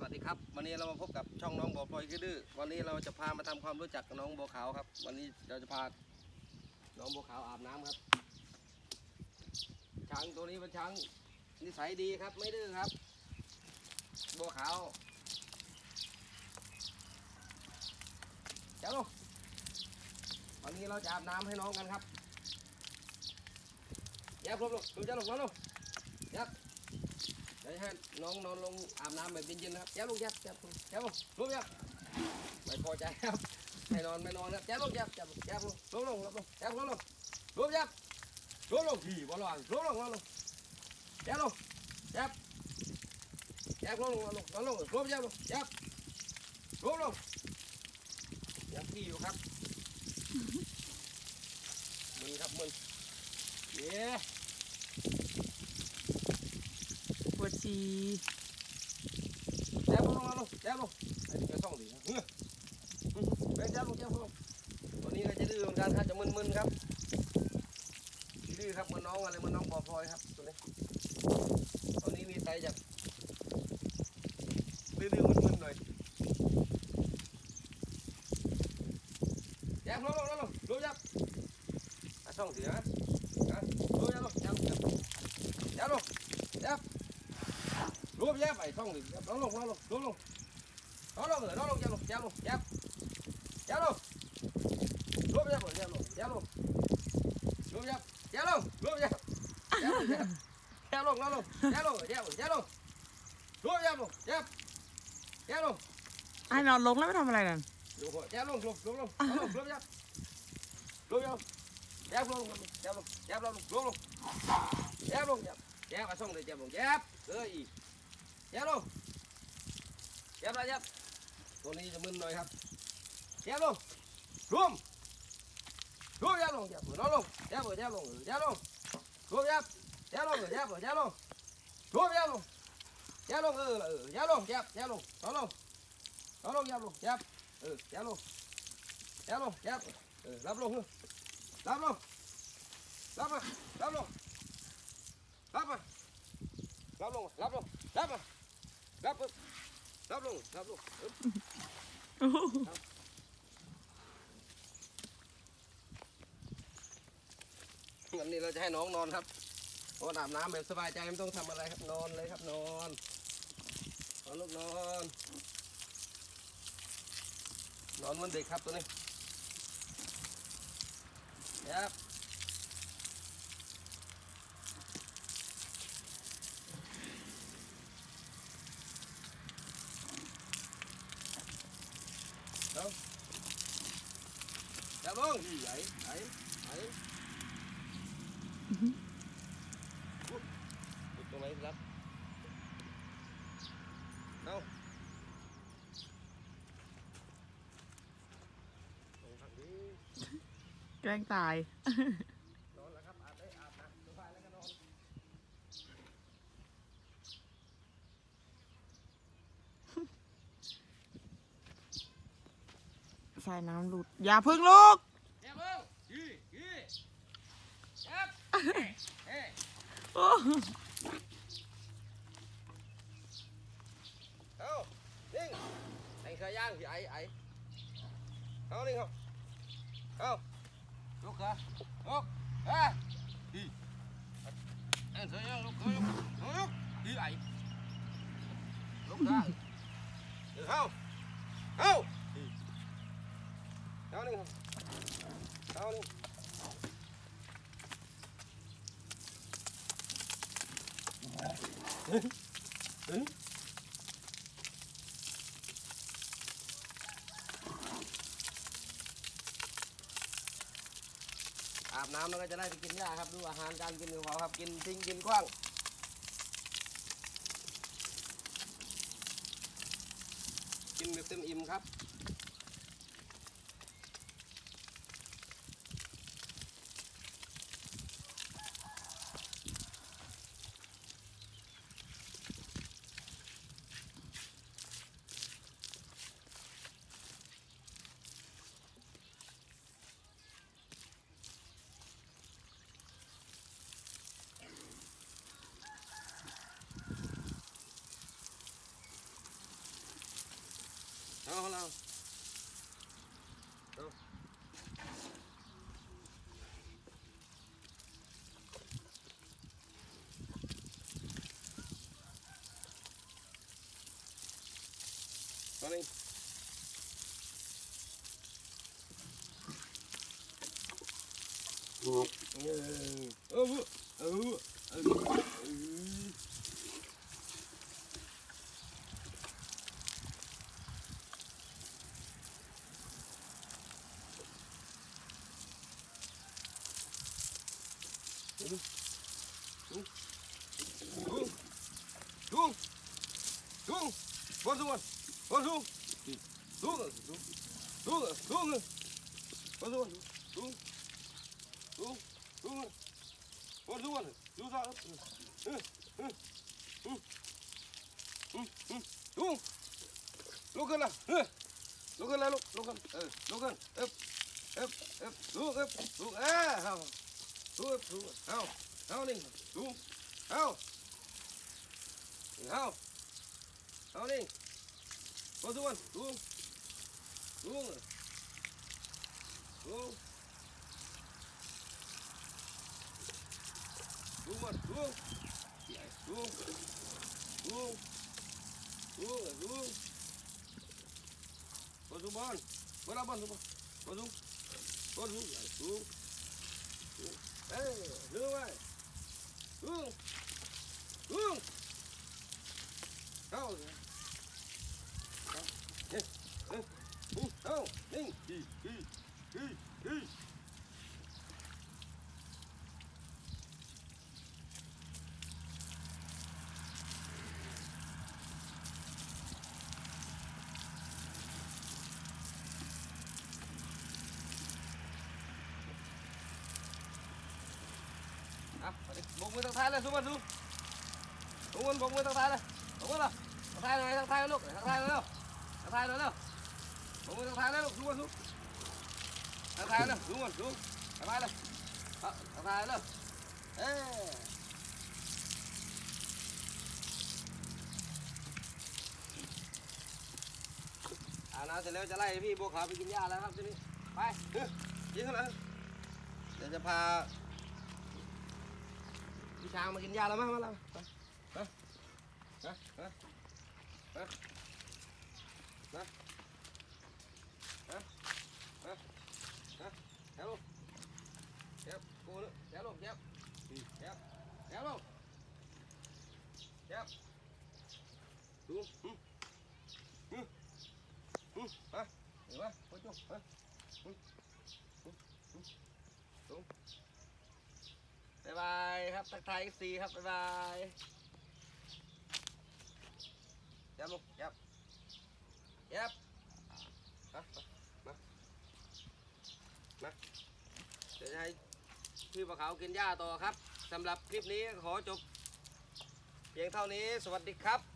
วัสดีครับวันนี้เรามาพบกับช่องน้องบัวพลอยคือดื้อวันนี้เราจะพามาทำความรู้จักกับน้องบัวขาวครับวันนี้เราจะพาน้องบัวขาวอาบน้ำครับช้างตัวนี้เป็นช้างนิสัยดีครับไม่ดื้อครับบัวขาวเจ้าลูกวันนี้เราจะอาบน้ำให้น้องกันครับยับลูกดูเจ้าลูกนอนลูกยับเดี๋ยวให้น้องนอนลงอาบน้ำแบบเย็นๆนะครับยับลูกยับลูกยับไม่พอใจครับให้นอนไม่นอนครับยับลูกยับลูกลงยับลูกขี่บอลลงลูกลงยับลูกยับขี่อยู่ครับมึนครับมึนเย้ปวดฉี่แจ๊บลงไอ้นี่ก็ต้องดีนะไปแจ๊บลงตัวนี้ก็จะดื้อเหมือนกันครับจะมึนๆครับดื้อครับเหมือนน้องอะไรเหมือนน้องบัวพลอยครับตัวนี้มีไซส์จากดื้อมึนๆหน่อยแจ๊บลงยับช่องเสียนะลงยับรูปแยบไอ้ช่องหนึ่งน้องลงยับรูปยับไอ้นอนลงแล้วไม่ทำอะไรนั่นตัวนี้จะมึนหน่อยครับยับลงรวมยับลงนอนลงยับลงรวมยับลงรวมยับลงยับลงนอนลงยับลงยับลงยับลงยับรับลงรับมาวันนี้เราจะให้น้องนอนครับเพราะอาบน้ำแบบสบายใจไม่ต้องทำอะไรครับนอนเลยครับนอนลูกนอนเหมือนเด็กครับตัวนี้ครับจับลงไอ้ตรงไหนครับเอาแกล้งตายนอนแล้วครับอาบน้ำสบายแล้วก็นอนใส่น้ำหลุดอย่าพึ่งลูกโอ้เอานิ่งไอ้ขย่างที่ไอ้เอานิ่งครับเอาลุกครับลุกดีไอ้ขย่างลุกดีไอ้ลุกครับเดี๋ยวเอานิ่งครับเอานิ่งอาบน้ำแล้วก็จะได้ไปกินหญ้าครับดูอาหารการกินของเขาครับกินทิ้งกินขว้างกินแบบเต็มอิ่มครับเอาเราเอานี่ลุกขึ้นละลุกขึ้นแล้วลุกขึ้นลุกขึ้นลุกลุกเอาลุกเอานี่ลุกเอานี่พอทุกคนลุกมันลุกพอทุกบอลเวลาบอลทุกบอลพอทุกลุกไว้ลุกเอานี่บกมือทางท้ายเลยทุกคนดูทุกคนบกมือทางท้ายเลยบกมือเลยทางท้ายเลยทางท้ายลูกทางท้ายเร็วทางท้ายเร็วบกมือทางท้ายเลยลูกทุกคนดูทางท้ายเลยทุกคนดูทางท้ายเลยทางท้ายเลยน้ำเสร็จแล้วจะไล่พี่บัวขาวไปกินหญ้าแล้วครับทีนี้ไปยิงกันเลยเดี๋ยวจะพาพี่ช้างมากินหญ้าแล้วมั้งมาแล้วแถวลงแถวกูนึกแถวลงแถวลงแถวดูมาเห็นไหมไปจุ๊บบ๊ายบายครับทักทายซีครับบ๊ายบายยับลงยับมาเดี๋ยวจะให้พี่ปลาขาวกินหญ้าต่อครับสำหรับคลิปนี้ขอจบเพียงเท่านี้สวัสดีครับ